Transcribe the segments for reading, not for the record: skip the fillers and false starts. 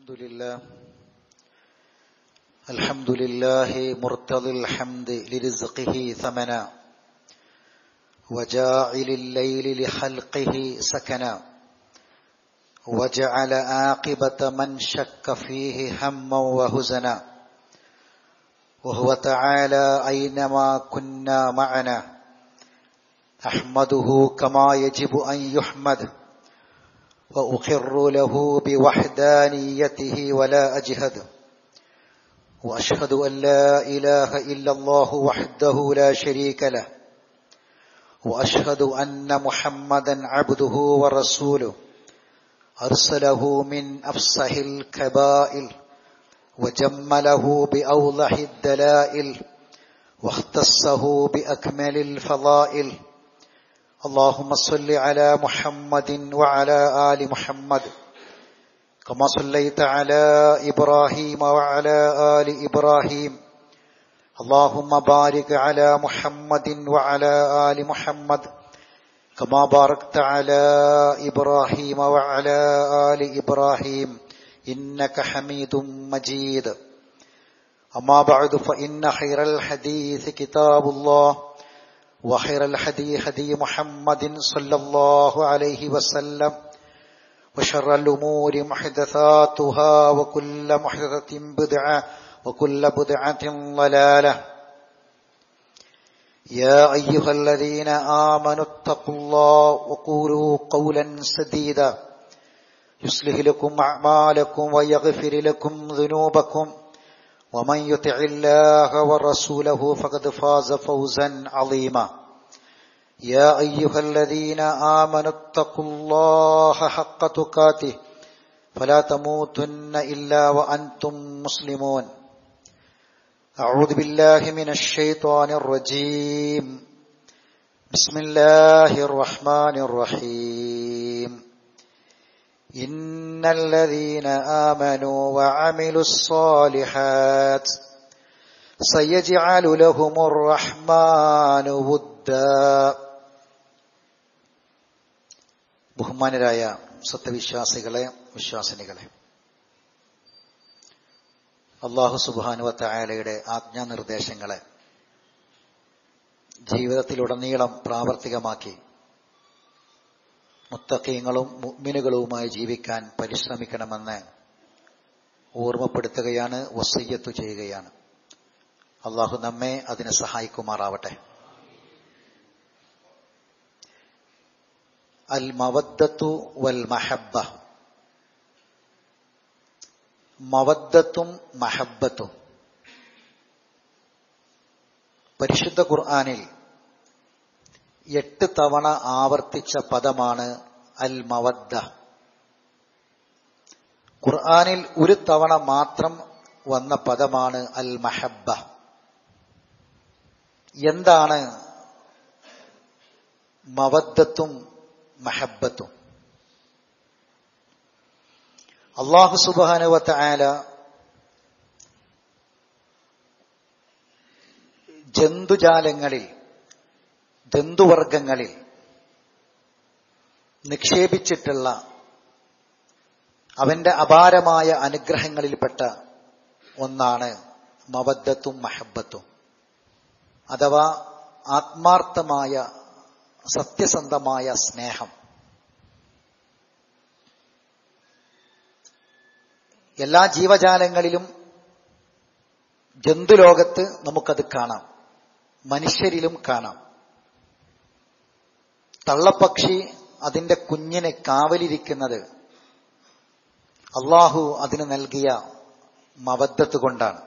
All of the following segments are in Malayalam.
الحمد لله مرتضي الحمد لرزقه ثمنا وجاعل الليل لخلقه سكنا وجعل عاقبة من شك فيه هما وهزنا وهو تعالى أينما كنا معنا أحمده كما يجب أن يحمد وأقر له بوحدانيته ولا أجهد وأشهد أن لا إله إلا الله وحده لا شريك له وأشهد أن محمدا عبده ورسوله أرسله من أفصح الكبائر وجمله بأوضح الدلائل واختصه بأكمل الفضائل اللهم صل على محمد وعلى آل محمد كما صليت على إبراهيم وعلى آل إبراهيم اللهم بارك على محمد وعلى آل محمد كما باركت على إبراهيم وعلى آل إبراهيم إنك حميد مجيد أما بعد فإن خير الحديث كتاب الله وخير الهدي هدي محمد صلى الله عليه وسلم وشر الأمور محدثاتها وكل محدثة بدعة وكل بدعة ضلالة يا أيها الذين آمنوا اتقوا الله وقولوا قولا سديدا يصلح لكم أعمالكم ويغفر لكم ذنوبكم ومن يطع الله ورسوله فقد فاز فوزا عظيما يا أيها الذين آمنوا اتقوا الله حق تقاته فلا تموتن إلا وأنتم مسلمون أعوذ بالله من الشيطان الرجيم بسم الله الرحمن الرحيم إن الذين آمنوا وعملوا الصالحات سيجعل لهم الرحمن ودا. ബഹുമാനരായ സത്യവിശ്വാസികളെ, വിശ്വാസിനികളെ, അല്ലാഹു സുബ്ഹാനഹു വ തആലയുടെ ആജ്ഞാനിർദ്ദേശങ്ങളെ ജീവിതത്തിലുടനീളം പ്രാവർത്തികമാക്കി മുത്തഖീങ്ങളും മുഅ്മിനുകളുമായി ജീവിക്കാൻ പരിശ്രമിക്കണമെന്ന് ഓർമ്മപ്പെടുത്തുകയാണ്, വസിയ്യത്ത് ചെയ്യുകയാണ്. അല്ലാഹു നമ്മെ അതിനെ സഹായിക്കുമാറാവട്ടെ. അൽ മവദ്ദത്തു വൽ മഹബ്ബ. മവദ്ദത്തും മഹബ്ബത്തും പരിശുദ്ധ ഖുർആനിൽ 8 തവണ ആവർത്തിച്ച പദമാണ് അൽ മവദ്ദ. ഖുർആനിൽ ഒരു തവണ മാത്രം വന്ന പദമാണ് അൽ മഹബ്ബ. എന്താണ് മവദ്ദത്തും മഹബ്ബത്തും? അല്ലാഹു സുബ്ഹാനഹു വ തആല ജന്തുജാലങ്ങളിൽ, ജന്തുവർഗങ്ങളിൽ നിക്ഷേപിച്ചിട്ടുള്ള അവന്റെ അപാരമായ അനുഗ്രഹങ്ങളിൽപ്പെട്ട ഒന്നാണ് മവദ്ദത്തും മഹബ്ബത്തും, അഥവാ ആത്മാർത്ഥമായ സത്യസന്ധമായ സ്നേഹം. എല്ലാ ജീവജാലങ്ങളിലും, ജന്തുലോകത്ത് നമുക്കത് കാണാം, മനുഷ്യരിലും കാണാം. തള്ളപ്പക്ഷി അതിന്റെ കുഞ്ഞിനെ കാവലിരിക്കുന്നത് അല്ലാഹു അതിന് നൽകിയ മവദ്ദത്ത് കൊണ്ടാണ്.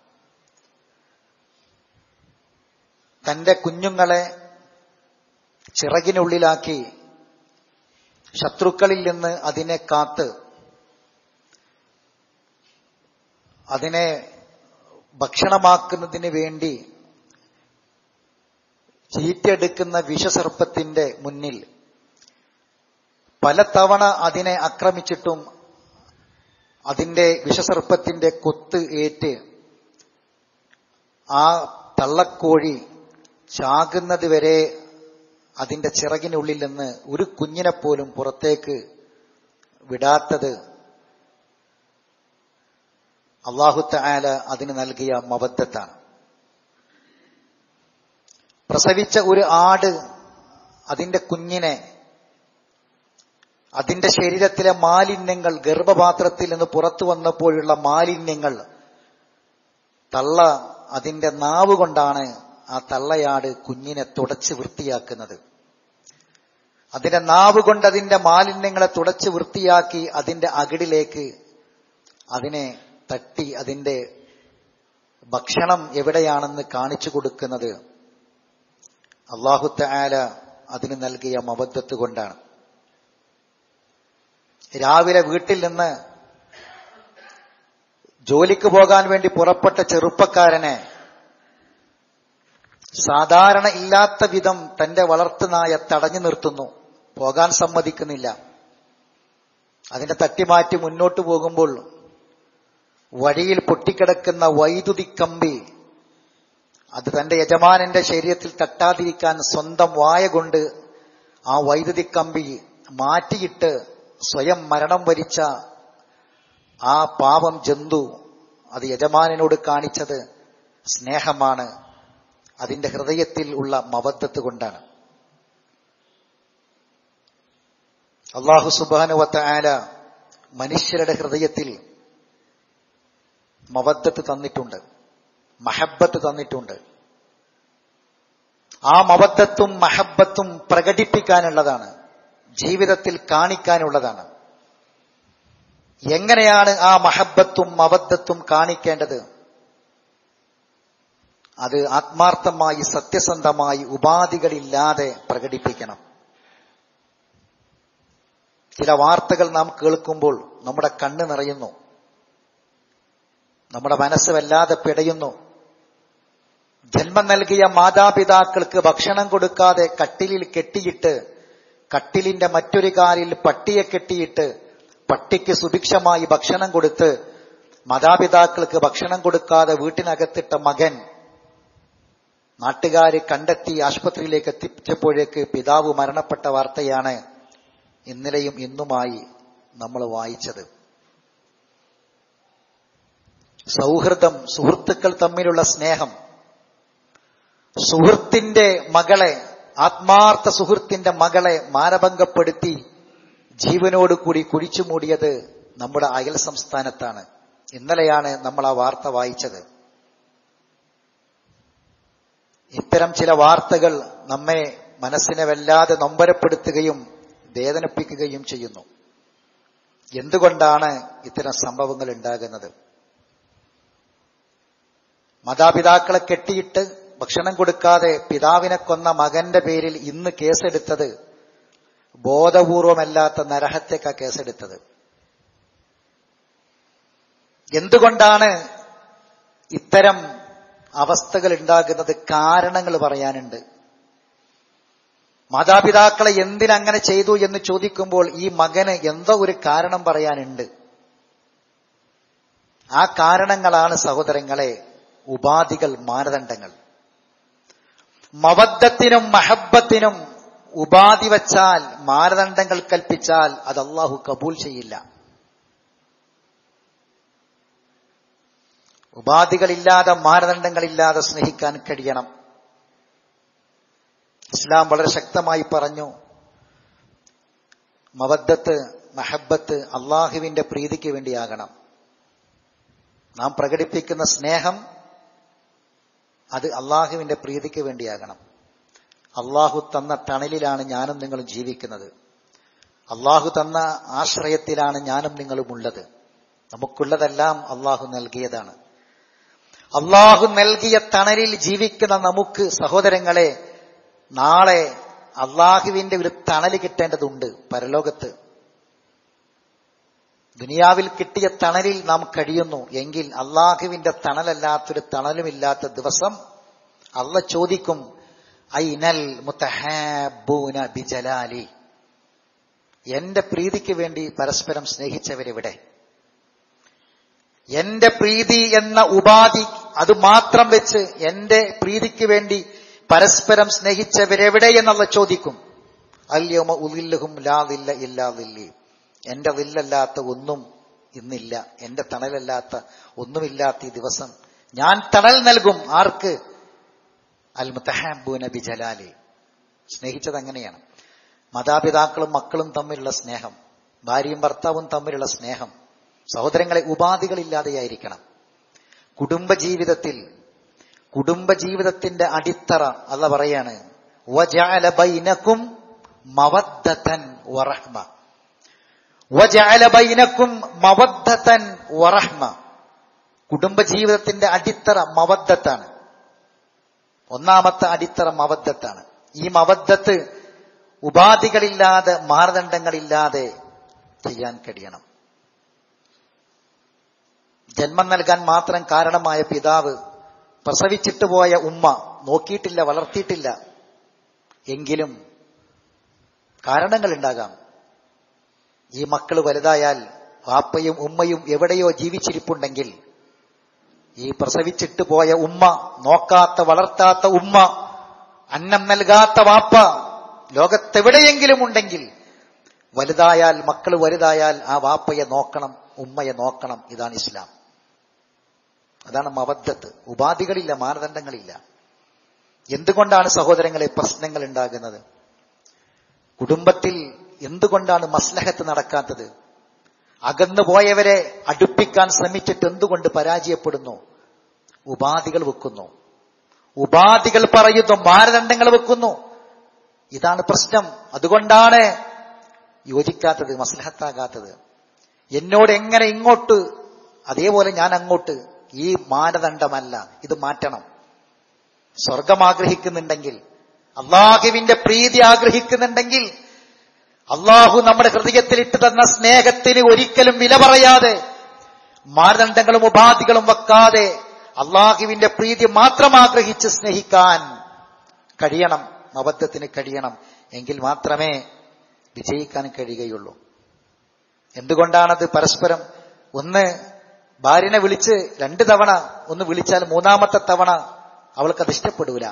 തന്റെ കുഞ്ഞുങ്ങളെ ചിറകിനുള്ളിലാക്കി ശത്രുക്കളിൽ നിന്ന് അതിനെ കാത്ത് അതിനെ ഭക്ഷണമാക്കുന്നതിന് വേണ്ടി ചീറ്റെടുക്കുന്ന വിഷസർപ്പത്തിന്റെ മുന്നിൽ പലതവണ അതിനെ ആക്രമിച്ചിട്ടും അതിന്റെ വിഷസർപ്പത്തിന്റെ കൊത്ത് ഏറ്റ് ആ തള്ളക്കോഴി ചാകുന്നത് വരെ അതിന്റെ ചിറകിനുള്ളിൽ നിന്ന് ഒരു കുഞ്ഞിനെപ്പോലും പുറത്തേക്ക് വിടാത്തത് അല്ലാഹു തആല അതിന് നൽകിയ മവദ്ദത്താണ്. പ്രസവിച്ച ഒരു ആട് അതിന്റെ കുഞ്ഞിനെ, അതിന്റെ ശരീരത്തിലെ മാലിന്യങ്ങൾ, ഗർഭപാത്രത്തിൽ നിന്ന് പുറത്തു വന്നപ്പോഴുള്ള മാലിന്യങ്ങൾ തള്ള അതിന്റെ നാവ് കൊണ്ടാണ് ആ തള്ളയാട് കുഞ്ഞിനെ തുടച്ച് വൃത്തിയാക്കുന്നത്. അതിന്റെ നാവ് കൊണ്ട് അതിന്റെ മാലിന്യങ്ങളെ തുടച്ച് വൃത്തിയാക്കി അതിന്റെ അകിടിലേക്ക് അതിനെ തട്ടി അതിന്റെ ഭക്ഷണം എവിടെയാണെന്ന് കാണിച്ചു കൊടുക്കുന്നത് അല്ലാഹു തആല അതിന് നൽകിയ മവദ്ദത്ത് കൊണ്ടാണ്. രാവിലെ വീട്ടിൽ നിന്ന് ജോലിക്ക് പോകാൻ വേണ്ടി പുറപ്പെട്ട ചെറുപ്പക്കാരനെ സാധാരണ ഇല്ലാത്ത വിധം തന്റെ വളർത്തുനായ തടഞ്ഞു നിർത്തുന്നു, പോകാൻ സമ്മതിക്കുന്നില്ല. അതിനെ തട്ടിമാറ്റി മുന്നോട്ട് പോകുമ്പോൾ വഴിയിൽ പൊട്ടിക്കിടക്കുന്ന വൈദ്യുതി കമ്പി അത് തന്റെ യജമാനന്റെ ശരീരത്തിൽ തട്ടാതിരിക്കാൻ സ്വന്തം വായ കൊണ്ട് ആ വൈദ്യുതി കമ്പി മാറ്റിയിട്ട് സ്വയം മരണം വരിച്ച ആ പാവം ജന്തു അത് യജമാനനോട് കാണിച്ചത് സ്നേഹമാണ്, അതിന്റെ ഹൃദയത്തിൽ ഉള്ള മവദ്ദത്ത് കൊണ്ടാണ്. അല്ലാഹു സുബ്ഹാനഹു വ തആല മനുഷ്യരുടെ ഹൃദയത്തിൽ മവദ്ദത്ത് തന്നിട്ടുണ്ട്, മഹബ്ബത്ത് തന്നിട്ടുണ്ട്. ആ മവദ്ദത്തും മഹബ്ബത്തും പ്രകടിപ്പിക്കാനുള്ളതാണ്, ജീവിതത്തിൽ കാണിക്കാനുള്ളതാണ്. എങ്ങനെയാണ് ആ മഹബ്ബത്തും മവദ്ദത്തും കാണിക്കേണ്ടത്? അത് ആത്മാർത്ഥമായി സത്യസന്ധമായി ഉപാധികളില്ലാതെ പ്രകടിപ്പിക്കണം. ചില വാർത്തകൾ നാം കേൾക്കുമ്പോൾ നമ്മുടെ കണ്ണ് നിറയുന്നു, നമ്മുടെ മനസ്സ് വല്ലാതെ പിടയുന്നു. ജന്മം നൽകിയ മാതാപിതാക്കൾക്ക് ഭക്ഷണം കൊടുക്കാതെ കട്ടിലിൽ കെട്ടിയിട്ട്, കട്ടിലിന്റെ മറ്റൊരു കാലിൽ പട്ടിയെ കെട്ടിയിട്ട്, പട്ടിക്ക് സുഭിക്ഷമായി ഭക്ഷണം കൊടുത്ത് മാതാപിതാക്കൾക്ക് ഭക്ഷണം കൊടുക്കാതെ വീട്ടിനകത്തിട്ട മകൻ നാട്ടുകാര് കണ്ടെത്തി ആശുപത്രിയിലേക്ക് എത്തിച്ചപ്പോഴേക്ക് പിതാവ് മരണപ്പെട്ട വാർത്തയാണ് ഇന്നലെയും ഇന്നുമായി നമ്മൾ വായിച്ചത്. സൗഹൃദം, സുഹൃത്തുക്കൾ തമ്മിലുള്ള സ്നേഹം, സുഹൃത്തിന്റെ മകളെ, ആത്മാർത്ഥ സുഹൃത്തിന്റെ മകളെ മാനഭംഗപ്പെടുത്തി ജീവനോടുകൂടി കുഴിച്ചു മൂടിയത് നമ്മുടെ അയൽ സംസ്ഥാനത്താണ്. ഇന്നലെയാണ് നമ്മൾ ആ വാർത്ത വായിച്ചത്. ഇത്തരം ചില വാർത്തകൾ നമ്മെ മനസ്സിനെ വല്ലാതെ നൊമ്പരപ്പെടുത്തുകയും വേദനിപ്പിക്കുകയും ചെയ്യുന്നു. എന്തുകൊണ്ടാണ് ഇത്തരം സംഭവങ്ങൾ ഉണ്ടാകുന്നത്? മാതാപിതാക്കളെ കെട്ടിയിട്ട് ഭക്ഷണം കൊടുക്കാതെ പിതാവിനെ കൊന്ന മകന്റെ പേരിൽ ഇന്ന് കേസെടുത്തത് ബോധപൂർവമല്ലാത്ത നരഹത്യക്ക കേസെടുത്തത്. എന്തുകൊണ്ടാണ് ഇത്തരം അവസ്ഥകൾ ഉണ്ടാകുന്നത്? കാരണങ്ങൾ പറയാനുണ്ട്. മാതാപിതാക്കളെ എന്തിനങ്ങനെ ചെയ്തു എന്ന് ചോദിക്കുമ്പോൾ ഈ മകന് എന്തോ ഒരു കാരണം പറയാനുണ്ട്. ആ കാരണങ്ങളാണ് സഹോദരങ്ങളെ ഉപാധികൾ, മാനദണ്ഡങ്ങൾ. മവദ്ദത്തിനും മഹബ്ബത്തിനും ഉപാധി വച്ചാൽ, മാനദണ്ഡങ്ങൾ കൽപ്പിച്ചാൽ അത് അല്ലാഹു കബൂൽ ചെയ്യില്ല. ഉപാധികളില്ലാതെ, മാനദണ്ഡങ്ങളില്ലാതെ സ്നേഹിക്കാൻ കഴിയണം. ഇസ്ലാം വളരെ ശക്തമായി പറഞ്ഞു, മവദ്ദത്ത്, മഹബ്ബത്ത് അള്ളാഹുവിന്റെ പ്രീതിക്ക് വേണ്ടിയാകണം. നാം പ്രകടിപ്പിക്കുന്ന സ്നേഹം അത് അള്ളാഹുവിന്റെ പ്രീതിക്ക് വേണ്ടിയാകണം. അള്ളാഹു തന്ന തണലിലാണ് ഞാനും നിങ്ങളും ജീവിക്കുന്നത്. അള്ളാഹു തന്ന ആശ്രയത്തിലാണ് ഞാനും നിങ്ങളും ഉള്ളത്. നമുക്കുള്ളതെല്ലാം അള്ളാഹു നൽകിയതാണ്. അള്ളാഹു നൽകിയ തണലിൽ ജീവിക്കുന്ന നമുക്ക് സഹോദരങ്ങളെ, നാളെ അള്ളാഹുവിന്റെ ഒരു തണൽ കിട്ടേണ്ടതുണ്ട് പരലോകത്ത്. ദുനിയാവിൽ കിട്ടിയ തണലിൽ നാം കഴിയുന്നു എങ്കിൽ അള്ളാഹുവിന്റെ തണലല്ലാത്തൊരു തണലുമില്ലാത്ത ദിവസം അള്ളാഹ് ചോദിക്കും, ഐനൽ മുതഹാബൂന ബിജലാലി, എന്റെ പ്രീതിക്ക് വേണ്ടി പരസ്പരം സ്നേഹിച്ചവരെവിടെ? എന്റെ പ്രീതി എന്ന ഉപാധി അത് മാത്രം വെച്ച് എന്റെ പ്രീതിക്ക് വേണ്ടി പരസ്പരം സ്നേഹിച്ചവരെവിടെ എന്നുള്ള ചോദിക്കും. അൽയൗമ ഉദില്ലുഹും ലാ ദില്ല ഇല്ലാ ദില്ലി, എന്റെ ദില്ലല്ലാത്ത ഒന്നും ഇന്നില്ല. എന്റെ തണലല്ലാത്ത ഒന്നുമില്ലാത്ത ഈ ദിവസം ഞാൻ തണൽ നൽകും. ആർക്ക്? അൽ മുതഹബ്ബൂന ബിജലാലി. സ്നേഹിച്ചത് അങ്ങനെയാണ്. മാതാപിതാക്കളും മക്കളും തമ്മിലുള്ള സ്നേഹം, ഭാര്യയും ഭർത്താവും തമ്മിലുള്ള സ്നേഹം, സഹോദരങ്ങളെ, ഉപാധികളില്ലാതെയായിരിക്കണം. കുടുംബജീവിതത്തിന്റെ അടിത്തറ അല്ലാഹു പറയാണ്, വജഅല ബൈനകും മവദ്ദതൻ വറഹ്മ. വജഅല ബൈനകും മവദ്ദതൻ വറഹ്മ. കുടുംബജീവിതത്തിന്റെ അടിത്തറ മവദ്ദത്താണ്. ഒന്നാമത്തെ അടിത്തറ മവദ്ദത്താണ്. ഈ മവദ്ദത്ത് ഉപാധികളില്ലാതെ, മാനദണ്ഡങ്ങളില്ലാതെ ചെയ്യാൻ കഴിയണം. ജന്മം നൽകാൻ മാത്രം കാരണമായ പിതാവ്, പ്രസവിച്ചിട്ട് പോയ ഉമ്മ നോക്കിയിട്ടില്ല, വളർത്തിയിട്ടില്ല എങ്കിലും കാരണങ്ങളുണ്ടാകാം. ഈ മക്കൾ വലുതായാൽ വാപ്പയും ഉമ്മയും എവിടെയോ ജീവിച്ചിരിപ്പുണ്ടെങ്കിൽ ഈ പ്രസവിച്ചിട്ട് പോയ ഉമ്മ, നോക്കാത്ത വളർത്താത്ത ഉമ്മ, അന്നം നൽകാത്ത വാപ്പ ലോകത്തെവിടെയെങ്കിലും ഉണ്ടെങ്കിൽ വലുതായാൽ, മക്കൾ വലുതായാൽ ആ വാപ്പയെ നോക്കണം, ഉമ്മയെ നോക്കണം. ഇതാണ് ഇസ്ലാം. അതാണ് മവദ്ദത്ത്. ഉപാധികളില്ല, മാനദണ്ഡങ്ങളില്ല. എന്തുകൊണ്ടാണ് സഹോദരങ്ങളെ പ്രശ്നങ്ങൾ ഉണ്ടാകുന്നത്? കുടുംബത്തിൽ എന്തുകൊണ്ടാണ് മസ്ലഹത്ത് നടക്കാത്തത്? അകന്നുപോയവരെ അടുപ്പിക്കാൻ ശ്രമിച്ചിട്ട് എന്തുകൊണ്ട് പരാജയപ്പെടുന്നു? ഉപാധികൾ വെക്കുന്നു, ഉപാധികൾ പറയുന്നു, മാനദണ്ഡങ്ങൾ വെക്കുന്നു. ഇതാണ് പ്രശ്നം. അതുകൊണ്ടാണ് യോജിക്കാത്തത്, മസ്ലഹത്താകാത്തത്. എന്നോട് എങ്ങനെ ഇങ്ങോട്ട് അതേപോലെ ഞാൻ അങ്ങോട്ട്. ഈ മാനദണ്ഡമല്ല, ഇത് മാറ്റണം. സ്വർഗം ആഗ്രഹിക്കുന്നുണ്ടെങ്കിൽ, അള്ളാഹുവിന്റെ പ്രീതി ആഗ്രഹിക്കുന്നുണ്ടെങ്കിൽ, അള്ളാഹു നമ്മുടെ ഹൃദയത്തിൽ ഇട്ട് തന്ന സ്നേഹത്തിന് ഒരിക്കലും വില പറയാതെ, മാനദണ്ഡങ്ങളും ഉപാധികളും വെക്കാതെ അള്ളാഹുവിന്റെ പ്രീതി മാത്രം ആഗ്രഹിച്ച് സ്നേഹിക്കാൻ കഴിയണം. മബദ്ധത്തിന് കഴിയണം. എങ്കിൽ മാത്രമേ വിജയിക്കാൻ കഴിയുകയുള്ളൂ. എന്തുകൊണ്ടാണത്? പരസ്പരം ഒന്ന് ഭാര്യനെ വിളിച്ച് 2 തവണ ഒന്ന് വിളിച്ചാൽ 3ാമത്തെ തവണ അവൾക്കത് ഇഷ്ടപ്പെടൂല.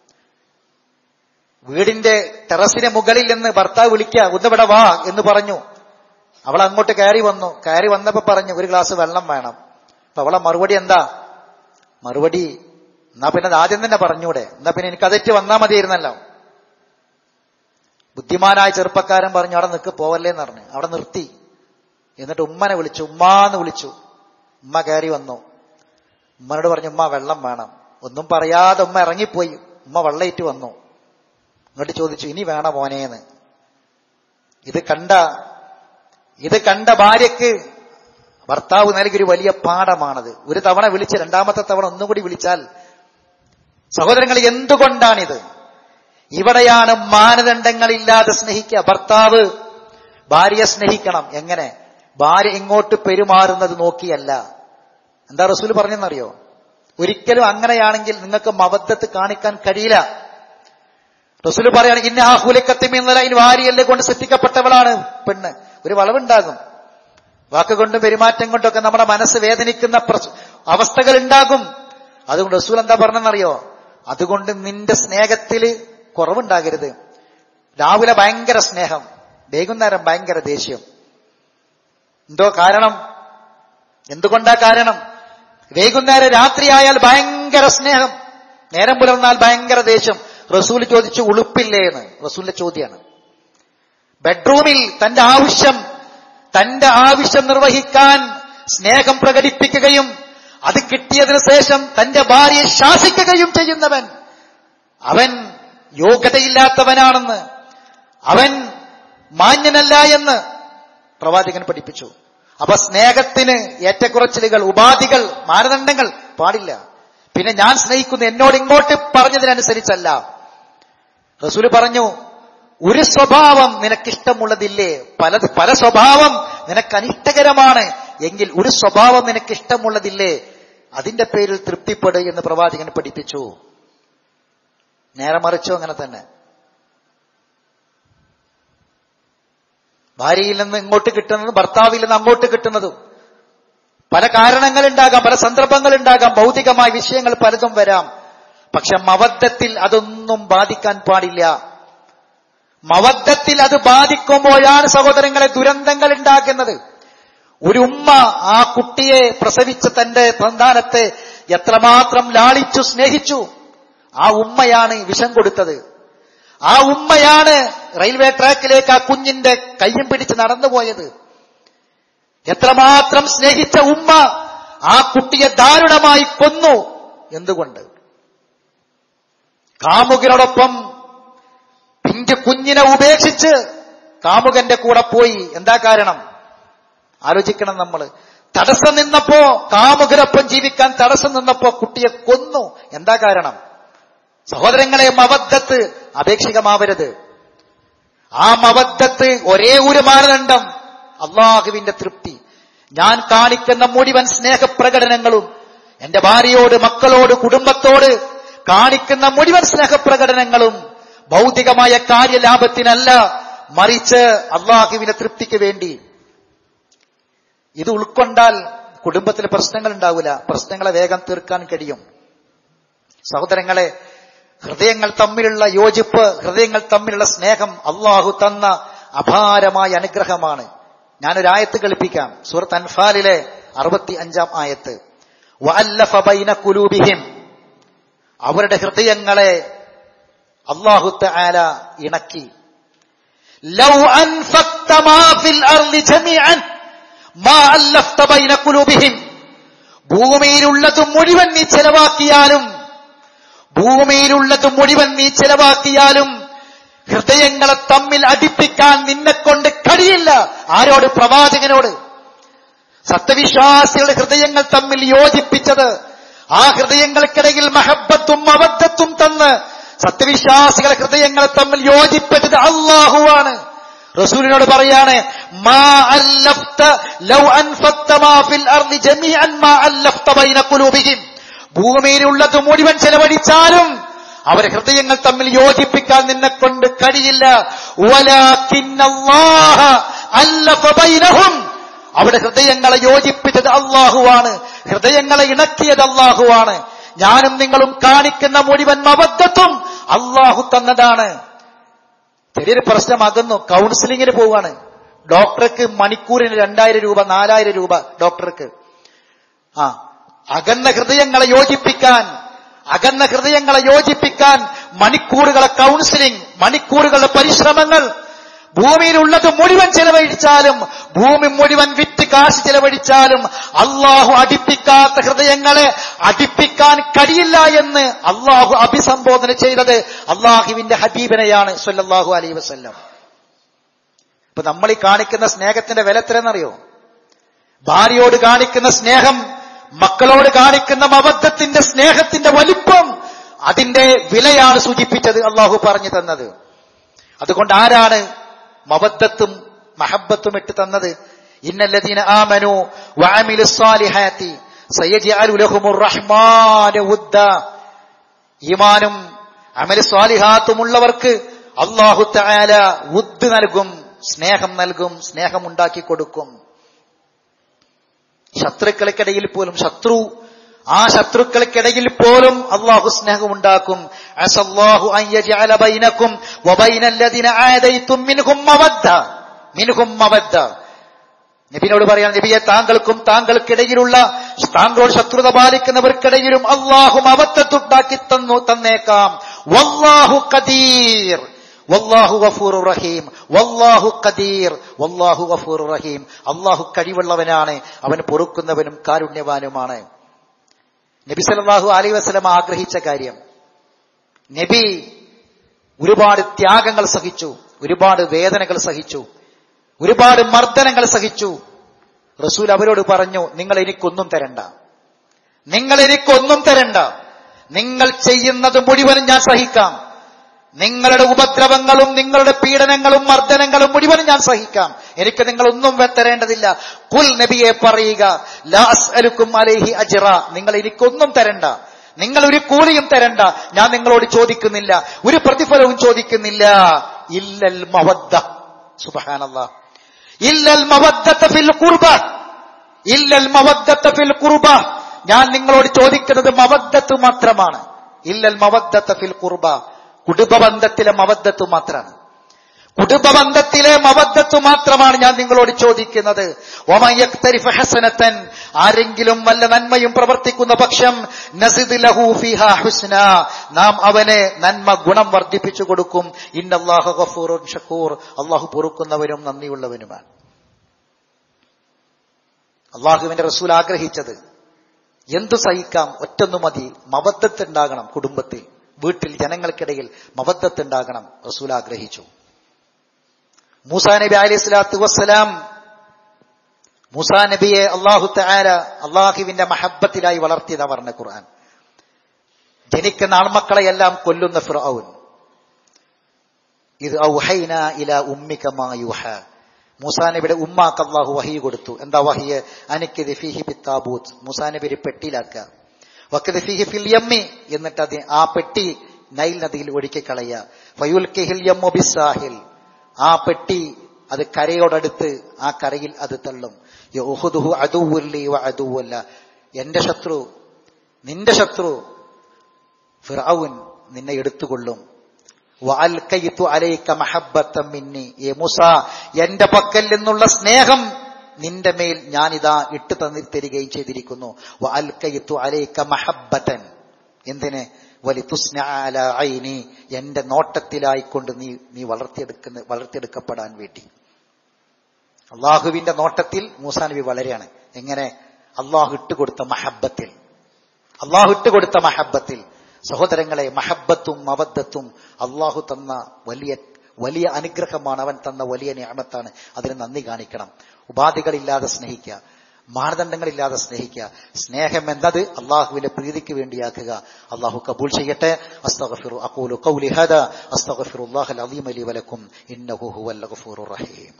വീടിന്റെ ടെറസിന് മുകളിൽ നിന്ന് ഭർത്താവ് വിളിക്കുക, ഒന്നിവിടെ വാ എന്ന് പറഞ്ഞു. അവൾ അങ്ങോട്ട് കയറി വന്നു. കയറി വന്നപ്പോ പറഞ്ഞു, 1 ഗ്ലാസ് വെള്ളം വേണം. അപ്പൊ അവളെ മറുപടി എന്താ? മറുപടി, എന്നാ പിന്നെ അത് ആദ്യം തന്നെ പറഞ്ഞൂടെ, എന്നാ പിന്നെ എനിക്ക് അതേറ്റ് വന്നാ മതിയായിരുന്നല്ലോ. ബുദ്ധിമാനായ ചെറുപ്പക്കാരൻ പറഞ്ഞു, അവിടെ നിൽക്ക്, പോവല്ലേന്ന് പറഞ്ഞു. അവിടെ നിർത്തി. എന്നിട്ട് ഉമ്മനെ വിളിച്ചു, ഉമ്മാന്ന് വിളിച്ചു. ഉമ്മ കയറി വന്നു. ഉമ്മനോട് പറഞ്ഞു, ഉമ്മ വെള്ളം വേണം. ഒന്നും പറയാതെ ഉമ്മ ഇറങ്ങിപ്പോയി. ഉമ്മ വെള്ളയിട്ട് വന്നു. ഇങ്ങോട്ട് ചോദിച്ചു, ഇനി വേണ മോനേന്ന്. ഇത് കണ്ട ഭാര്യക്ക് ഭർത്താവ് നൽകിയൊരു വലിയ പാഠമാണത്. 1 തവണ വിളിച്ച് 2ാമത്തെ തവണ ഒന്നും കൂടി വിളിച്ചാൽ, സഹോദരങ്ങൾ, എന്തുകൊണ്ടാണിത്? ഇവിടെയാണ് മാനദണ്ഡങ്ങളില്ലാതെ സ്നേഹിക്കുക. ഭർത്താവ് ഭാര്യയെ സ്നേഹിക്കണം. എങ്ങനെ? ഭാര്യ ഇങ്ങോട്ട് പെരുമാറുന്നത് നോക്കിയല്ല. എന്താ റസൂൽ പറഞ്ഞെന്നറിയോ? ഒരിക്കലും അങ്ങനെയാണെങ്കിൽ നിങ്ങൾക്ക് മവദ്ദത്ത് കാണിക്കാൻ കഴിയില്ല. റസൂൽ പറയാണ്, ഇന്ന ഹുലക്കത്തിമെന്നല്ല, ഇനി ഭാര്യയല്ലേ കൊണ്ട് സൃഷ്ടിക്കപ്പെട്ടവളാണ് പെണ്ണ്. ഒരു വളവുണ്ടാകും. വാക്കുകൊണ്ടും പെരുമാറ്റം കൊണ്ടൊക്കെ നമ്മുടെ മനസ്സ് വേദനിക്കുന്ന അവസ്ഥകൾ ഉണ്ടാകും. അതുകൊണ്ട് റസൂൽ എന്താ പറഞ്ഞെന്നറിയോ? അതുകൊണ്ട് നിന്റെ സ്നേഹത്തില് കുറവുണ്ടാകരുത്. രാവിലെ ഭയങ്കര സ്നേഹം, വൈകുന്നേരം ഭയങ്കര ദേഷ്യം. എന്തോ കാരണം? എന്തുകൊണ്ടാ കാരണം? വൈകുന്നേരം രാത്രിയായാൽ ഭയങ്കര സ്നേഹം, നേരം പുലർന്നാൽ ഭയങ്കര ദേഷ്യം. റസൂൽ ചോദിച്ചു, ഉളുപ്പില്ലേ എന്ന്. റസൂലിന്റെ ചോദ്യമാണ്. ബെഡ്റൂമിൽ തന്റെ ആവശ്യം നിർവഹിക്കാൻ സ്നേഹം പ്രകടിപ്പിക്കുകയും അത് കിട്ടിയതിനു ശേഷം തന്റെ ഭാര്യയെ ശാസിക്കുകയും ചെയ്യുന്നവൻ, അവൻ യോഗ്യതയില്ലാത്തവനാണെന്ന്, അവൻ മാന്യനല്ല എന്ന് പ്രവാചകൻ പഠിപ്പിച്ചു. അപ്പൊ സ്നേഹത്തിന് ഏറ്റക്കുറച്ചിലുകൾ, ഉപാധികൾ, മാനദണ്ഡങ്ങൾ പാടില്ല. പിന്നെ ഞാൻ സ്നേഹിക്കുന്നു എന്നോട് ഇങ്ങോട്ട് പറഞ്ഞതിനനുസരിച്ചല്ല. റസൂല് പറഞ്ഞു, ഒരു സ്വഭാവം നിനക്കിഷ്ടമുള്ളതില്ലേ? പല സ്വഭാവം നിനക്ക് അനിഷ്ടകരമാണ് എങ്കിൽ ഒരു സ്വഭാവം നിനക്കിഷ്ടമുള്ളതില്ലേ? അതിന്റെ പേരിൽ തൃപ്തിപ്പെടുക എന്ന് പ്രവാചകൻ പഠിപ്പിച്ചു. നേരെ മറിച്ചോ അങ്ങനെ തന്നെ. ഭാര്യയിൽ നിന്ന് ഇങ്ങോട്ട് കിട്ടുന്നതും ഭർത്താവിൽ നിന്ന് അങ്ങോട്ട് കിട്ടുന്നതും പല കാരണങ്ങളുണ്ടാകാം, പല സന്ദർഭങ്ങളുണ്ടാകാം, ഭൗതികമായ വിഷയങ്ങൾ പലതും വരാം. പക്ഷെ മവദ്ദത്തിൽ അതൊന്നും ബാധിക്കാൻ പാടില്ല. മവദ്ദത്തിൽ അത് ബാധിക്കുമ്പോഴാണ് സഹോദരങ്ങളെ ദുരന്തങ്ങൾ ഉണ്ടാകുന്നത്. ഒരു ഉമ്മ ആ കുട്ടിയെ പ്രസവിച്ച തന്റെ സന്താനത്തെ എത്രമാത്രം ലാളിച്ചു സ്നേഹിച്ചു. ആ ഉമ്മയാണ് വിഷം കൊടുത്തത്. ആ ഉമ്മയാണ് റെയിൽവേ ട്രാക്കിലേക്ക് ആ കുഞ്ഞിന്റെ കയ്യും പിടിച്ച് നടന്നുപോയത്. എത്രമാത്രം സ്നേഹിച്ച ഉമ്മ ആ കുട്ടിയെ ദാരുണമായി കൊന്നു. എന്തുകൊണ്ട്? കാമുകനോടൊപ്പം പിഞ്ചു കുഞ്ഞിനെ ഉപേക്ഷിച്ച് കാമുകന്റെ കൂടെ പോയി. എന്താ കാരണം? ആലോചിക്കണം നമ്മൾ. തടസ്സം നിന്നപ്പോ, കാമുകരൊപ്പം ജീവിക്കാൻ തടസ്സം നിന്നപ്പോ കുട്ടിയെ കൊന്നു. എന്താ കാരണം? സഹോദരങ്ങളെ, മവദ്ദത്ത് അപേക്ഷികമാവരുത്. ആ മവദ്ദത്ത് ഒരേ ഒരു മാനദണ്ഡം, അള്ളാഹുവിന്റെ തൃപ്തി. ഞാൻ കാണിക്കുന്ന മുഴുവൻ സ്നേഹപ്രകടനങ്ങളും എന്റെ ഭാര്യയോട്, മക്കളോട്, കുടുംബത്തോട് കാണിക്കുന്ന മുഴുവൻ സ്നേഹപ്രകടനങ്ങളും ഭൗതികമായ കാര്യലാഭത്തിനല്ല, മറിച്ച് അള്ളാഹുവിന്റെ തൃപ്തിക്ക് വേണ്ടി. ഇത് ഉൾക്കൊണ്ടാൽ കുടുംബത്തിൽ പ്രശ്നങ്ങൾ ഉണ്ടാവില്ല. പ്രശ്നങ്ങളെ വേഗം തീർക്കാൻ കഴിയും. സഹോദരങ്ങളെ, ഹൃദയങ്ങൾ തമ്മിലുള്ള യോജിപ്പ്, ഹൃദയങ്ങൾ തമ്മിലുള്ള സ്നേഹം അള്ളാഹു തന്ന അപാരമായ അനുഗ്രഹമാണ്. ഞാനൊരായത്ത് കളിപ്പിക്കാം. സൂറത്ത് അൻഫാലിലെ 65 ആയത്ത്. വഅല്ലഫ ബൈന ഖുലൂബിഹിം, അവരുടെ ഹൃദയങ്ങളെ അല്ലാഹു തആല ഇണക്കി. ലൗ അൻഫഖ്ത മാ ഫിൽ അർളി ജമീഅൻ മാ അല്ലഫ്ത ബൈന ഖുലൂബിഹിം, ഭൂമിയിലുള്ളത് മുഴുവൻ നീ ചെലവാക്കിയാലും, ഭൂമിയിലുള്ളത് മുഴുവൻ നീ ചെലവാക്കിയാലും ഹൃദയങ്ങളെ തമ്മിൽ അടുപ്പിക്കാൻ നിന്നെക്കൊണ്ട് കഴിയില്ല. ആരോട്? പ്രവാചകനോട്. സത്യവിശ്വാസികളുടെ ഹൃദയങ്ങൾ തമ്മിൽ യോജിപ്പിച്ചത്, ആ ഹൃദയങ്ങൾക്കിടയിൽ മഹബ്ബത്തും മവദ്ദത്തും തന്ന് സത്യവിശ്വാസികളുടെ ഹൃദയങ്ങളെ തമ്മിൽ യോജിപ്പിച്ചത് അല്ലാഹുവാണ്. റസൂലിനോട് പറയാണ്, മാ അല്ലഫ്ത ലൗ അൻഫഖ്ത മാ ഫിൽ അർളി ജമീഅൻ മാ അല്ലഫ്ത ബൈന ഖുലൂബിഹിം, ഭൂമിയിലുള്ളത് മുഴുവൻ ചെലവഴിച്ചാലും അവരെ ഹൃദയങ്ങൾ തമ്മിൽ യോജിപ്പിക്കാൻ നിന്നെക്കൊണ്ട് കഴിയില്ല. വലാകിന്നല്ലാഹ അല്ലഫ ബൈനഹും, അവിടെ ഹൃദയങ്ങളെ യോജിപ്പിച്ചത് അല്ലാഹുവാണ്, ഹൃദയങ്ങളെ ഇണക്കിയത് അല്ലാഹുവാണ്. ഞാനും നിങ്ങളും കാണിക്കുന്ന മുഴുവൻ മവദ്ദത്തും അല്ലാഹു തന്നതാണ്. ചെറിയൊരു പ്രശ്നം അകന്നു. കൗൺസിലിങ്ങിന് പോവാണ്. ഡോക്ടർക്ക് മണിക്കൂറിന് 2000 രൂപ 4000 രൂപ ഡോക്ടർക്ക്. അകന്ന ഹൃദയങ്ങളെ യോജിപ്പിക്കാൻ മണിക്കൂറുകളെ കൗൺസിലിംഗ്, മണിക്കൂറുകളുടെ പരിശ്രമങ്ങൾ. ഭൂമിയിലുള്ളത് മുഴുവൻ ചെലവഴിച്ചാലും, ഭൂമി മുഴുവൻ വിറ്റ് കാശ് ചെലവഴിച്ചാലും അള്ളാഹു അടുപ്പിക്കാത്ത ഹൃദയങ്ങളെ അടുപ്പിക്കാൻ കഴിയില്ല എന്ന് അള്ളാഹു അഭിസംബോധന ചെയ്തത് അള്ളാഹുവിന്റെ ഹബീബിനെയാണ് സ്വല്ലല്ലാഹു അലൈഹി വസല്ലം. ഇപ്പൊ നമ്മൾ ഈ കാണിക്കുന്ന സ്നേഹത്തിന്റെ വില എത്രയെന്നറിയോ? ഭാര്യയോട് കാണിക്കുന്ന സ്നേഹം, മക്കളോട് കാണിക്കുന്ന മവദ്ദത്തിന്റെ സ്നേഹത്തിന്റെ വലിപ്പം, അതിന്റെ വിലയാണ് സൂചിപ്പിച്ചത് അള്ളാഹു പറഞ്ഞു തന്നത്. അതുകൊണ്ട് ആരാണ് മവദ്ദത്തും മഹബ്ബത്തും ഇട്ട് തന്നത്? ഇന്നല്ലദീന ആമനു വഅമിലുസ് സാലിഹാത്തി സയജ്അലു ലഹുമുർ റഹ്മാനു വുദ്ദ. ഈമാനും അമലു സ്വാലിഹാത്തും ഉള്ളവർക്ക് അല്ലാഹു തആല വുദ് നൽകും, സ്നേഹം നൽകും, സ്നേഹമുണ്ടാക്കി കൊടുക്കും. ശത്രുക്കൾക്കിടയിൽ പോലും, ആ ശത്രുക്കൾക്കിടയിൽ പോലും അല്ലാഹു സ്നേഹം ഉണ്ടാക്കും. അസല്ലാഹു അൻ യജ്അല ബൈനകും വബൈനല്ലദീന ആദൈതും മിൻഹും മവദ്ദ. നബിയോട് പറയാൻ, നബിയെ, താങ്കൾക്കും താങ്കൾക്കിടയിലുള്ള, താങ്കളോട് ശത്രുത പാലിക്കുന്നവർക്കിടയിലും അല്ലാഹു മവദ്ദത്തുണ്ടാക്കി തന്നേക്കാം. വല്ലാഹു ഖദീർ വല്ലാഹു ഗഫൂറുർ റഹീം. വല്ലാഹു ഖദീർ വല്ലാഹു ഗഫൂറുർ റഹീം. അല്ലാഹു കഴിവുള്ളവനാണ്, അവൻ പൊറുക്കുന്നവനും കാരുണ്യവാനുമാണ്. നബി സല്ലല്ലാഹു അലൈഹി വസല്ലം ആഗ്രഹിച്ച കാര്യം, നബി ഒരുപാട് ത്യാഗങ്ങൾ സഹിച്ചു, ഒരുപാട് വേദനകൾ സഹിച്ചു, ഒരുപാട് മർദ്ദനങ്ങൾ സഹിച്ചു. റസൂൽ അവരോട് പറഞ്ഞു, നിങ്ങൾ എനിക്കൊന്നും തരണ്ട, നിങ്ങൾ ചെയ്യുന്നത് മുഴുവനും ഞാൻ സഹിക്കാം. നിങ്ങളുടെ ഉപദ്രവങ്ങളും നിങ്ങളുടെ പീഡനങ്ങളും മർദ്ദനങ്ങളും മുഴുവനും ഞാൻ സഹിക്കാം. എനിക്ക് നിങ്ങളൊന്നും തരേണ്ടതില്ല. ഖുൽ, നബിയെ പറയുക, ലാ അസ്അലുക്കും അലൈഹി അജ്റ, നിങ്ങൾ എനിക്കൊന്നും തരണ്ട, നിങ്ങൾ ഒരു കൂലിയും തരണ്ട, ഞാൻ നിങ്ങളോട് ചോദിക്കുന്നില്ല, ഒരു പ്രതിഫലവും ചോദിക്കുന്നില്ല. ഇല്ലൽ മവദ്ദ. സുബ്ഹാനല്ലാഹ്. ഇല്ലൽ മവദ്ദത ഫിൽ ഖുർബ, ഇല്ലൽ മവദ്ദത ഫിൽ ഖുർബ. ഞാൻ നിങ്ങളോട് ചോദിക്കുന്നത് മവദ്ദത്ത് മാത്രമാണ്. ഇല്ലൽ മവദ്ദത ഫിൽ ഖുർബ, കുടുംബബന്ധത്തിലെ മവദ്ദത്ത് മാത്രമാണ്. കുടുംബബന്ധത്തിലെ മവദ്ദത്ത് മാത്രമാണ് ഞാൻ നിങ്ങളോട് ചോദിക്കുന്നത്. വമൻ യക്തരിഫ ഹസനതൻ, ആരെങ്കിലും വല്ല നന്മയും പ്രവർത്തിക്കുന്ന പക്ഷം നസിദ് ലഹു ഫീഹാ ഹുസ്ന, നാം അവനെ നന്മ ഗുണം വർദ്ധിപ്പിച്ചു കൊടുക്കും. ഇന്നല്ലാഹ ഗഫൂറുൻ ഷക്കൂർ, അല്ലാഹു പൊറുക്കുന്നവനും നന്ദിയുള്ളവനുമാണ്. അല്ലാഹുവിന്റെ റസൂൽ ആഗ്രഹിച്ചത് എന്തു സഹിക്കാം, ഒറ്റൊന്നു മതി, മവദ്ദത്ത് ഉണ്ടാകണം. കുടുംബത്തിൽ, വീട്ടിൽ, ജനങ്ങൾക്കിടയിൽ മവദ്ദത്ത് ഉണ്ടാകണം. റസൂൽ ആഗ്രഹിച്ചു. മൂസാ നബി അലൈഹി സ്വലാത്തു വസ്സലാം, മൂസാ നബിയെ അല്ലാഹു തആല അല്ലാഹുവിന്റെ മഹബ്ബത്തിലായി വളർത്തിയതാ പറഞ്ഞ ഖുർആൻ. ജനിക്കുന്ന ആൺമക്കളെയെല്ലാം കൊല്ലുന്ന ഫിർഔൻ. ഇത് ഔഹൈനാ ഇലാ ഉമ്മിക മാ യുഹാ, മൂസാ നബിയുടെ ഉമ്മാക്ക് അല്ലാഹു വഹി കൊടുത്തു. എന്താ വഹിയ്? അനിക്കിദ് ഫീഹി ബിത്താബൂത്ത്, മൂസാ നബിയെ പെട്ടിയിലാക്കുക. വഖദ് ഫീഹി ഫിൽ യമ്മി, എന്നിട്ട് അത് ആ പെട്ടി നൈൽ നദിയിൽ ഒഴുക്കി കളയുക. ഫയുൽകിഹിൽ യമ്മു ബിസ്സാഹിൽ, ആ പെട്ടി അത് കരയോടടുത്ത് ആ കരയിൽ അത് തള്ളും. യഖുദുഹു അദുവ്വുൻ ലി വ അദുവ്വുൻ ല, എന്റെ ശത്രു, നിന്റെ ശത്രു ഫിർഔൻ നിന്നെ എടുത്തുകൊള്ളും. വഅൽകൈതു അലൈക മഹബ്ബതൻ മിന്നി, ഏ മൂസാ, എന്റെ പക്കൽ നിന്നുള്ള സ്നേഹം നിന്റെ മേൽ ഞാനിതാ ഇട്ടു തരികയും ചെയ്തിരിക്കുന്നു. വഅൽകൈതു അലൈക മഹബ്ബതൻ, എന്തിന്? വലിതുസ്ന അലാ ഐനി, എന്റെ നോട്ടത്തിലായിക്കൊണ്ട് നീ വളർത്തിയെടുക്കപ്പെടാൻ വേണ്ടി. അള്ളാഹുവിന്റെ നോട്ടത്തിൽ മൂസാ നബി വളരെയാണ്. എങ്ങനെ? അള്ളാഹു ഇട്ടുകൊടുത്ത മഹബ്ബത്തിൽ, അള്ളാഹു ഇട്ടുകൊടുത്ത മഹബ്ബത്തിൽ. സഹോദരങ്ങളെ, മഹബ്ബത്തും മവദ്ദത്തും അള്ളാഹു തന്ന വലിയ വലിയ അനുഗ്രഹമാണ്. അവൻ തന്ന വലിയ നിഅമത്താണ്. അതിന് നന്ദി കാണിക്കണം. ഉപാധികളില്ലാതെ സ്നേഹിക്കുക, മാനദണ്ഡങ്ങളില്ലാതെ സ്നേഹിക്കുക. സ്നേഹം എന്നത് അള്ളാഹുവിന്റെ പ്രീതിക്ക് വേണ്ടിയാക്കുക. അള്ളാഹു കബൂൽ ചെയ്യട്ടെ. അസ്തഗ്ഫിറു അഖൂലു ഖൗലി ഹദാ അസ്തഗ്ഫിറുല്ലാഹൽ അദീമ ലി വലക്കും ഇന്നഹു ഹുവൽ ഗഫൂറുർ റഹീം.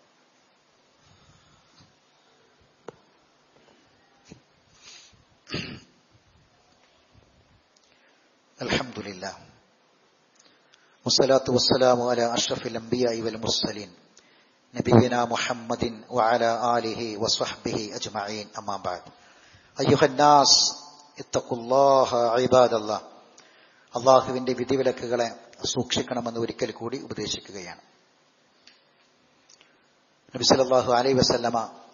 അൽഹംദുലില്ലാഹ് വസ്സലാത്തു വസ്സലാമു അലാ അഷ്റഫിൽ അംബിയാഇ വൽ മുർസലീൻ നബിയിനാ മുഹമ്മദിൻ വഅലാ ആലിഹി വസ്വഹ്ബിഹി അജ്മഈൻ. അമ്മാ ബഅദ്. അയ്യുഹന്നാസ് ഇത്തഖുല്ലാഹ ഇബാദല്ലാഹ്, അല്ലാഹുവിന്റെ വിധിവിലക്കുകളെ സൂക്ഷിക്കണമെന്ന് ഒരിക്കൽ കൂടി ഉപദേശിക്കുകയാണ്. നബി സല്ലല്ലാഹു അലൈഹി വസല്ലമ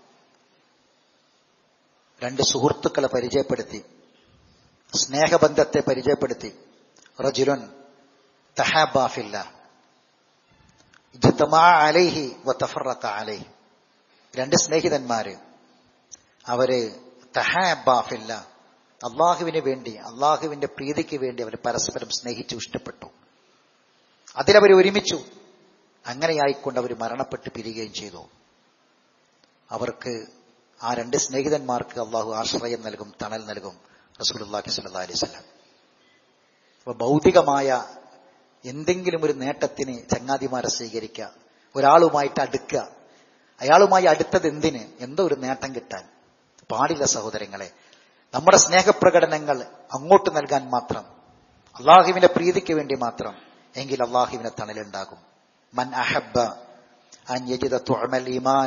രണ്ട് സുഹൃത്തുക്കളെ പരിചയപ്പെടുത്തി, സ്നേഹബന്ധത്തെ പരിചയപ്പെടുത്തി. റജുലുൻ തഹാബാ ഫില്ലാഹ് ഇജ്തമാഅ അലൈഹി വതഫറഖ അലൈഹി, രണ്ട് സ്നേഹിതന്മാര്, അവര് തഹാബാ ഫില്ലാഹ്, അള്ളാഹുവിന് വേണ്ടി, അള്ളാഹുവിന്റെ പ്രീതിക്ക് വേണ്ടി അവർ പരസ്പരം സ്നേഹിച്ചു, ഇഷ്ടപ്പെട്ടു. അതിലവർ ഒരുമിച്ചു. അങ്ങനെയായിക്കൊണ്ട് അവർ മരണപ്പെട്ട് പിരിയുകയും ചെയ്തു. അവർക്ക്, ആ രണ്ട് സ്നേഹിതന്മാർക്ക് അള്ളാഹു ആശ്രയം നൽകും, തണൽ നൽകും. റസൂലുള്ളാഹി സ്വല്ലല്ലാഹു അലൈഹി വസല്ലം. അപ്പൊ ഭൗതികമായ എന്തെങ്കിലും ഒരു നേട്ടത്തിന് ചങ്ങാതിമാരെ സ്വീകരിക്കുക, ഒരാളുമായിട്ട് അടുക്കുക. അയാളുമായി അടുത്തത് എന്തിന്? എന്തോ ഒരു നേട്ടം കിട്ടാൻ പാടില്ല സഹോദരങ്ങളെ. നമ്മുടെ സ്നേഹപ്രകടനങ്ങൾ അങ്ങോട്ട് നൽകാൻ മാത്രം, അള്ളാഹുവിന്റെ പ്രീതിക്ക് വേണ്ടി മാത്രം. എങ്കിൽ അള്ളാഹുവിന്റെ തണലുണ്ടാകും. മൻ അഹബ്ബ അൻ യജിദ തുഅമൽ ഈമാൻ,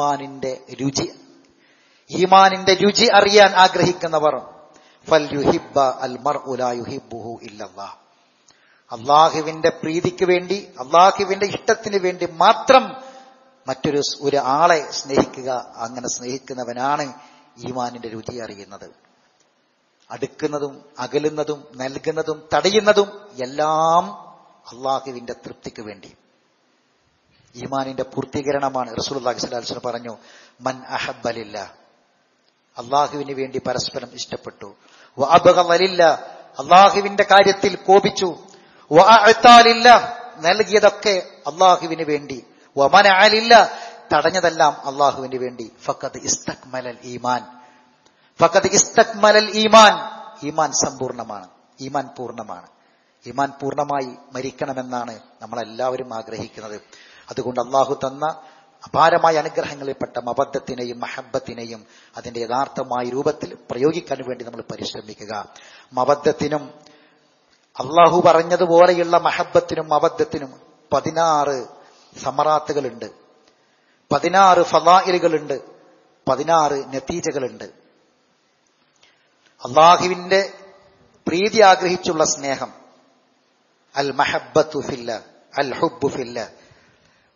ഈമാനിന്റെ രുചി അറിയാൻ ആഗ്രഹിക്കുന്നവർ ഫൽ യുഹിബ്ബ അൽ മർഉ ലാ യുഹിബ്ബുഹു ഇല്ലല്ലാഹ്, അള്ളാഹുവിന്റെ പ്രീതിക്ക് വേണ്ടി, അള്ളാഹുവിന്റെ ഇഷ്ടത്തിന് വേണ്ടി മാത്രം ഒരു ആളെ സ്നേഹിക്കുക. അങ്ങനെ സ്നേഹിക്കുന്നവനാണ് ഈമാനിന്റെ രുചി അറിയുന്നത്. അടുക്കുന്നതും അകലുന്നതും നൽകുന്നതും തടയുന്നതും എല്ലാം അള്ളാഹുവിന്റെ തൃപ്തിക്ക് വേണ്ടി. ഈമാനിന്റെ പൂർത്തീകരണമാണ്. റസൂലുള്ളാഹി സ്വല്ലല്ലാഹു അലൈഹി വസല്ലം പറഞ്ഞു, മൻ അഹബ്ബ ലില്ലാഹ്, അള്ളാഹുവിന് വേണ്ടി പരസ്പരം ഇഷ്ടപ്പെട്ടു. വഅബ്ഗള ലില്ലാഹ്, അള്ളാഹുവിന്റെ കാര്യത്തിൽ കോപിച്ചു. വഅഅതാ ലില്ലാഹ്, നൽകിയതൊക്കെ അള്ളാഹുവിന് വേണ്ടി. വമനഅ ലില്ലാഹ്, തടഞ്ഞതെല്ലാം അള്ളാഹുവിന് വേണ്ടി. ഫഖദ് ഇസ്തക്മലൽ ഈമാൻ, ഫഖദ് ഇസ്തക്മലൽ ഈമാൻ, ഈമാൻ സമ്പൂർണ്ണമാണ്, ഈമാൻ പൂർണ്ണമാണ്. ഈമാൻ പൂർണ്ണമായി മരിക്കണമെന്നാണ് നമ്മളെല്ലാവരും ആഗ്രഹിക്കുന്നത്. അതുകൊണ്ട് അള്ളാഹു തന്ന അപാരമായ അനുഗ്രഹങ്ങളിൽപ്പെട്ട മബദ്ധത്തിനെയും മഹബത്തിനെയും അതിന്റെ യഥാർത്ഥമായ രൂപത്തിൽ പ്രയോഗിക്കാൻ വേണ്ടി നമ്മൾ പരിശ്രമിക്കുക. മബദ്ധത്തിനും അള്ളാഹു പറഞ്ഞതുപോലെയുള്ള മഹബത്തിനും മബദ്ധത്തിനും 16 സമറാത്തുകളുണ്ട്, 16 ഫളായിലുകളുണ്ട്, 16 നതീജകളുണ്ട്. അള്ളാഹുവിന്റെ പ്രീതി ആഗ്രഹിച്ചുള്ള സ്നേഹം, അൽ മഹബ്ബത്തു ഫില്ലാഹ്, അൽ ഹുബ്ബു ഫില്ലാഹ്,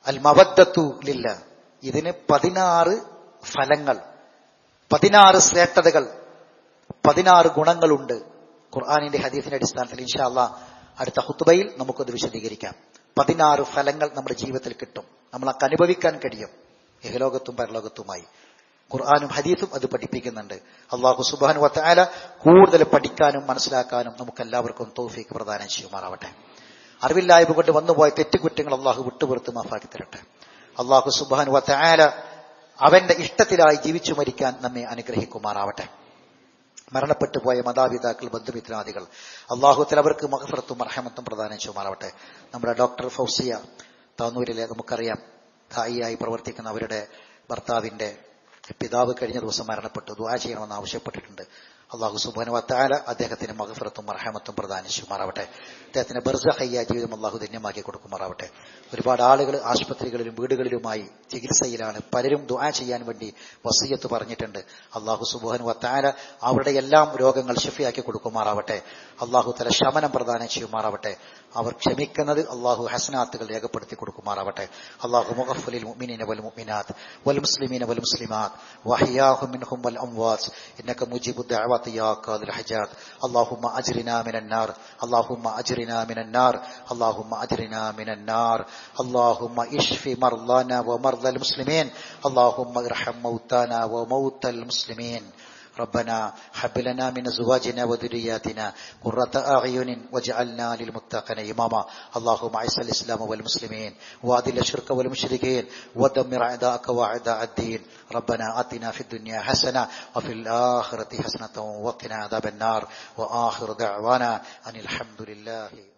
അൽ മവദ്ദത്തു ലില്ല. ഇതിന് 16 ഫലങ്ങൾ, 16 ശ്രേഷ്ഠതകൾ, 16 ഗുണങ്ങളുണ്ട്. ഖുർആനിന്റെ ഹദീസിന്റെ അടിസ്ഥാനത്തിൽ ഇൻഷാ അല്ലാഹ് അടുത്ത ഖുത്ബയിൽ നമുക്കത് വിശദീകരിക്കാം. 16 ഫലങ്ങൾ നമ്മുടെ ജീവിതത്തിൽ കിട്ടും, നമ്മളൊക്കെ അനുഭവിക്കാൻ കഴിയും ഇഹലോകത്തും പരലോകത്തുമായി. ഖുർആനും ഹദീസും അത് പഠിപ്പിക്കുന്നുണ്ട്. അല്ലാഹു സുബ്ഹാനഹു വ തആല കൂടുതൽ പഠിക്കാനും മനസ്സിലാക്കാനും നമുക്കെല്ലാവർക്കും തൗഫീഖ് പ്രദാനം ചെയ്യുമാറാവട്ടെ. അറിവില്ലായ്മ കൊണ്ട് വന്നുപോയ തെറ്റുകുറ്റങ്ങൾ അല്ലാഹു വിട്ടുപുറത്ത് മാഫാക്കി തരട്ടെ. അല്ലാഹു സുബ്ഹാനഹു വ തആല അവന്റെ ഇഷ്ടത്തിലായി ജീവിച്ചു മരിക്കാൻ നമ്മെ അനുഗ്രഹിക്കുമാറാവട്ടെ. മരണപ്പെട്ടു പോയ മാതാപിതാക്കൾ, ബന്ധുമിത്രാദികൾ, അല്ലാഹുതആല അവർക്ക് മഗ്ഫിറത്തും റഹ്മത്തും പ്രദാനം ചെയ്യുമാറാവട്ടെ. നമ്മുടെ ഡോക്ടർ ഫൗസിയ താനൂരിലെ നമുക്കറിയാം ദായിയായി പ്രവർത്തിക്കുന്ന അവരുടെ ഭർത്താവിന്റെ പിതാവ് കഴിഞ്ഞ ദിവസം മരണപ്പെട്ടു. ദുആ ചെയ്യണമെന്ന് ആവശ്യപ്പെട്ടിട്ടുണ്ട്. അല്ലാഹു സുബ്ഹാനഹു വ തആല അദ്ദേഹത്തിന് മഗ്ഫിറത്തും റഹ്മത്തും പ്രദാനം ചെയ്യുമാറാവട്ടെ. അദ്ദേഹത്തിന്റെ ബർസഖിയ ജീവിതം അല്ലാഹു ധന്യമാക്കി കൊടുക്കുമാറാവട്ടെ. ഒരുപാട് ആളുകൾ ആശുപത്രികളിലും വീടുകളിലുമായി ചികിത്സയിലാണ്. പലരും ദുആ ചെയ്യാൻ വേണ്ടി വസിയത്ത് പറഞ്ഞിട്ടുണ്ട്. അല്ലാഹു സുബ്ഹാനഹു വ തആല അവരുടെ എല്ലാം രോഗങ്ങൾ ശിഫയാക്കി കൊടുക്കുമാറാവട്ടെ. അല്ലാഹു തആല ശമനം പ്രദാനം ചെയ്യുമാറാവട്ടെ. അവർ ക്ഷമിക്കുന്നത് അല്ലാഹു ഹസനാത്തുകൾ രേഖപ്പെടുത്തി കൊടുക്കുമാറാവട്ടെ. അല്ലാഹു മുഗ്ഫിലിൽ മുഅ്മിനീന വൽ മുഅ്മിനാത്ത് വൽ മുസ്ലിമീന വൽ മുസ്ലിമാത്ത് വഅഹ്യാഹും മിൻഹും വൽ അംവാത്ത് ഇന്നക മുജീബുദ് ദഅവാതി യാ ഖാദിൽ ഹജാത്ത്. അല്ലാഹുമ്മ അജ്രിനാ മിനൻ നാർ, അല്ലാഹുമ്മ അജ്രിനാ മിനൻ നാർ, അല്ലാഹുമ്മ അജ്രിനാ മിനൻ നാർ. اللهم اشف مرضانا ومرضى المسلمين اللهم ارحم موتانا وموتى المسلمين. ربنا هب لنا من ازواجنا وذرياتنا قرة اعين واجعلنا للمتقين اماما. اللهم اعز الاسلام والمسلمين واذل الشرك والمشركين ودمر اعداءك واعداء الدين. ربنا آتنا في الدنيا حسنة وفي الآخرة حسنة وقنا عذاب النار. وآخر دعوانا أن الحمد لله